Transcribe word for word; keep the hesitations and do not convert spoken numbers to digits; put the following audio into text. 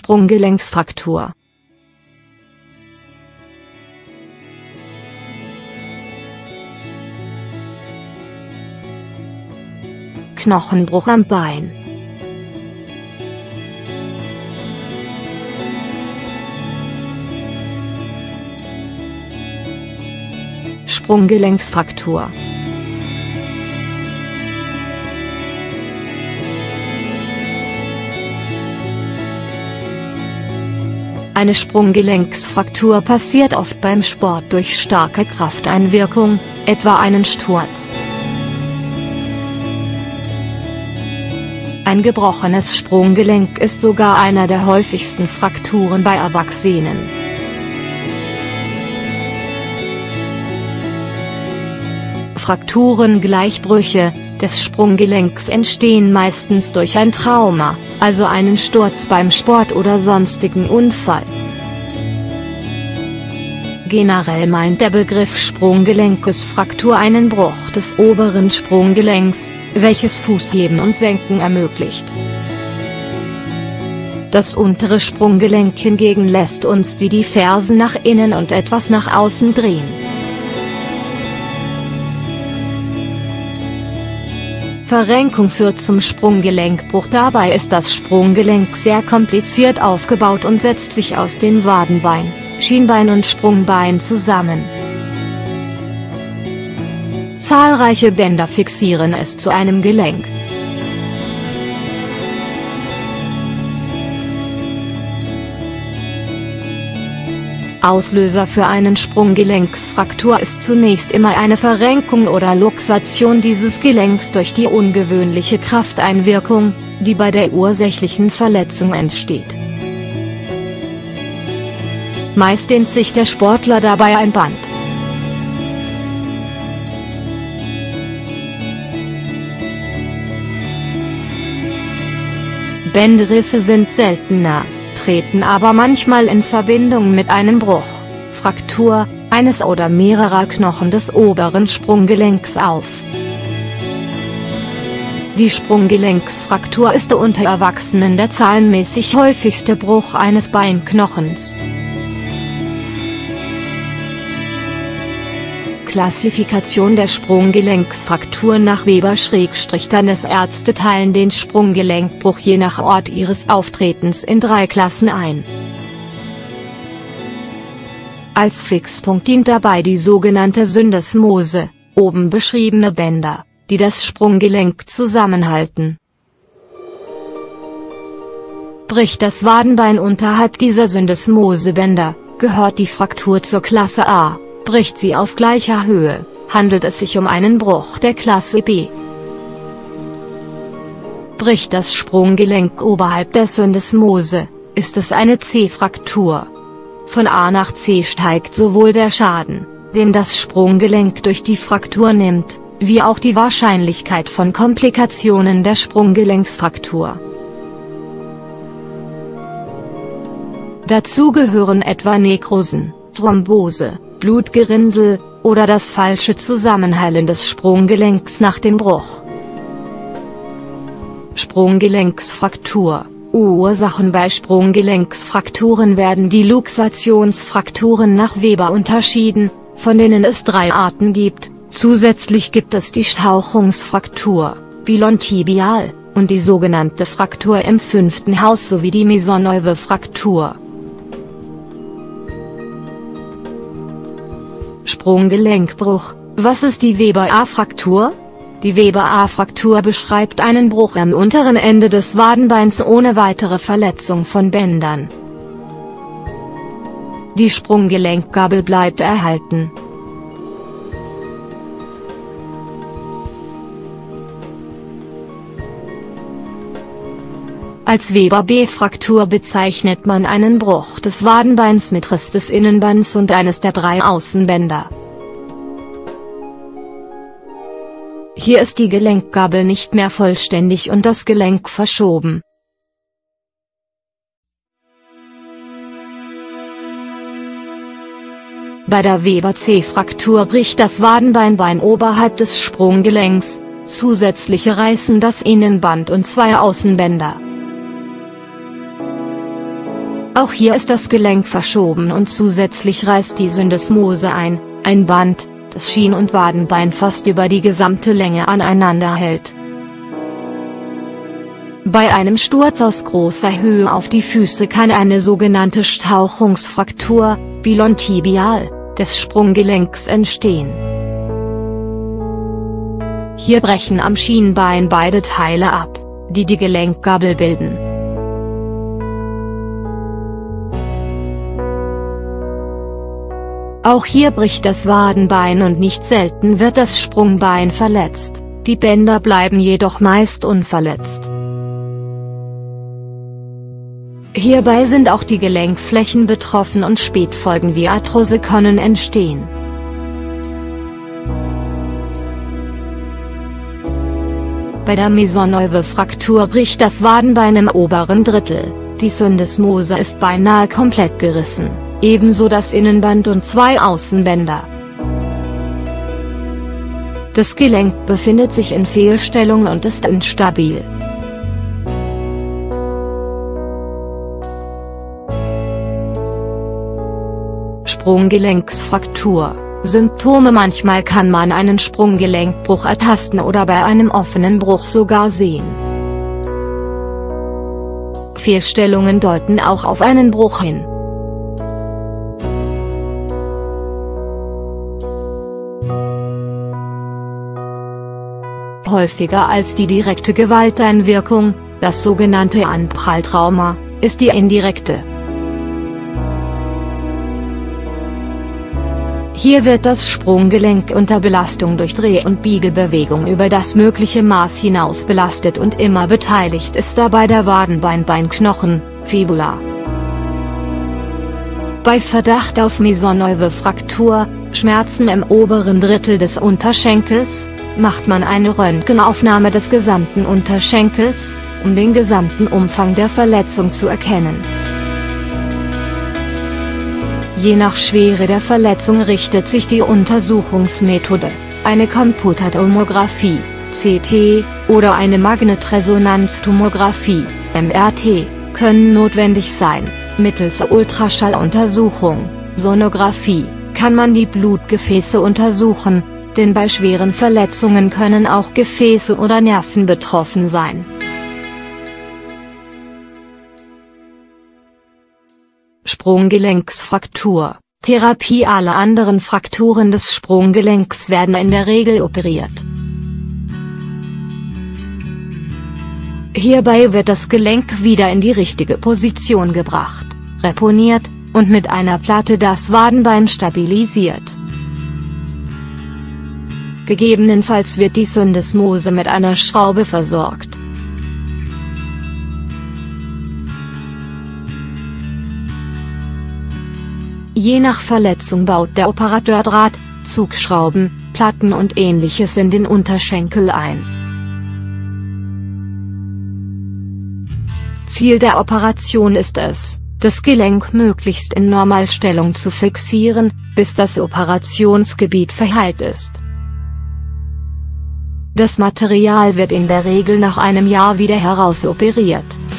Sprunggelenksfraktur. Knochenbruch am Bein. Sprunggelenksfraktur. Eine Sprunggelenksfraktur passiert oft beim Sport durch starke Krafteinwirkung, etwa einen Sturz. Ein gebrochenes Sprunggelenk ist sogar einer der häufigsten Frakturen bei Erwachsenen. Frakturen, Gleichbrüche des Sprunggelenks entstehen meistens durch ein Trauma, also einen Sturz beim Sport oder sonstigen Unfall. Generell meint der Begriff Sprunggelenkesfraktur einen Bruch des oberen Sprunggelenks, welches Fußheben und Senken ermöglicht. Das untere Sprunggelenk hingegen lässt uns die die Fersen nach innen und etwas nach außen drehen. Verrenkung führt zum Sprunggelenkbruch. Dabei ist das Sprunggelenk sehr kompliziert aufgebaut und setzt sich aus den Wadenbein, Schienbein und Sprungbein zusammen. Zahlreiche Bänder fixieren es zu einem Gelenk. Auslöser für einen Sprunggelenksfraktur ist zunächst immer eine Verrenkung oder Luxation dieses Gelenks durch die ungewöhnliche Krafteinwirkung, die bei der ursächlichen Verletzung entsteht. Meist dehnt sich der Sportler dabei ein Band. Bänderrisse sind seltener, treten aber manchmal in Verbindung mit einem Bruch, Fraktur, eines oder mehrerer Knochen des oberen Sprunggelenks auf. Die Sprunggelenksfraktur ist unter Erwachsenen der zahlenmäßig häufigste Bruch eines Beinknochens. Klassifikation der Sprunggelenksfraktur nach Weber-Tannes. Ärzte teilen den Sprunggelenkbruch je nach Ort ihres Auftretens in drei Klassen ein. Als Fixpunkt dient dabei die sogenannte Syndesmose, oben beschriebene Bänder, die das Sprunggelenk zusammenhalten. Bricht das Wadenbein unterhalb dieser Syndesmosebänder, gehört die Fraktur zur Klasse A. Bricht sie auf gleicher Höhe, handelt es sich um einen Bruch der Klasse B. Bricht das Sprunggelenk oberhalb der Syndesmose, ist es eine C-Fraktur. Von A nach C steigt sowohl der Schaden, den das Sprunggelenk durch die Fraktur nimmt, wie auch die Wahrscheinlichkeit von Komplikationen der Sprunggelenksfraktur. Dazu gehören etwa Nekrosen, Thrombose, Blutgerinnsel, oder das falsche Zusammenhalten des Sprunggelenks nach dem Bruch. Sprunggelenksfraktur. Ursachen bei Sprunggelenksfrakturen werden die Luxationsfrakturen nach Weber unterschieden, von denen es drei Arten gibt. Zusätzlich gibt es die Stauchungsfraktur, Bilontibial, und die sogenannte Fraktur im fünften Haus sowie die Mesorneuve-Fraktur. Sprunggelenkbruch. Was ist die Weber-A-Fraktur? Die Weber-A-Fraktur beschreibt einen Bruch am unteren Ende des Wadenbeins ohne weitere Verletzung von Bändern. Die Sprunggelenkgabel bleibt erhalten. Als Weber-B-Fraktur bezeichnet man einen Bruch des Wadenbeins mit Riss des Innenbands und eines der drei Außenbänder. Hier ist die Gelenkgabel nicht mehr vollständig und das Gelenk verschoben. Bei der Weber-C-Fraktur bricht das Wadenbeinbein oberhalb des Sprunggelenks, zusätzliche reißen das Innenband und zwei Außenbänder. Auch hier ist das Gelenk verschoben und zusätzlich reißt die Syndesmose ein, ein Band, das Schien- und Wadenbein fast über die gesamte Länge aneinander hält. Bei einem Sturz aus großer Höhe auf die Füße kann eine sogenannte Stauchungsfraktur, bilontibial, des Sprunggelenks entstehen. Hier brechen am Schienbein beide Teile ab, die die Gelenkgabel bilden. Auch hier bricht das Wadenbein und nicht selten wird das Sprungbein verletzt, die Bänder bleiben jedoch meist unverletzt. Hierbei sind auch die Gelenkflächen betroffen und Spätfolgen wie Arthrose können entstehen. Bei der Maisonneuve-Fraktur bricht das Wadenbein im oberen Drittel, die Syndesmose ist beinahe komplett gerissen, ebenso das Innenband und zwei Außenbänder. Das Gelenk befindet sich in Fehlstellung und ist instabil. Sprunggelenksfraktur. Symptome: Manchmal kann man einen Sprunggelenkbruch ertasten oder bei einem offenen Bruch sogar sehen. Fehlstellungen deuten auch auf einen Bruch hin. Häufiger als die direkte Gewalteinwirkung, das sogenannte Anpralltrauma, ist die indirekte. Hier wird das Sprunggelenk unter Belastung durch Dreh- und Biegebewegung über das mögliche Maß hinaus belastet und immer beteiligt ist dabei der Wadenbeinbeinknochen, Fibula. Bei Verdacht auf Maisonneuve-Fraktur, Schmerzen im oberen Drittel des Unterschenkels, macht man eine Röntgenaufnahme des gesamten Unterschenkels, um den gesamten Umfang der Verletzung zu erkennen. Je nach Schwere der Verletzung richtet sich die Untersuchungsmethode, eine Computertomographie, C T, oder eine Magnetresonanztomographie, M R T, können notwendig sein. Mittels Ultraschalluntersuchung, Sonographie, kann man die Blutgefäße untersuchen, denn bei schweren Verletzungen können auch Gefäße oder Nerven betroffen sein. Sprunggelenksfraktur, Therapie. Alle anderen Frakturen des Sprunggelenks werden in der Regel operiert. Hierbei wird das Gelenk wieder in die richtige Position gebracht, reponiert, und mit einer Platte das Wadenbein stabilisiert. Gegebenenfalls wird die Syndesmose mit einer Schraube versorgt. Je nach Verletzung baut der Operateur Draht, Zugschrauben, Platten und Ähnliches in den Unterschenkel ein. Ziel der Operation ist es, das Gelenk möglichst in Normalstellung zu fixieren, bis das Operationsgebiet verheilt ist. Das Material wird in der Regel nach einem Jahr wieder herausoperiert.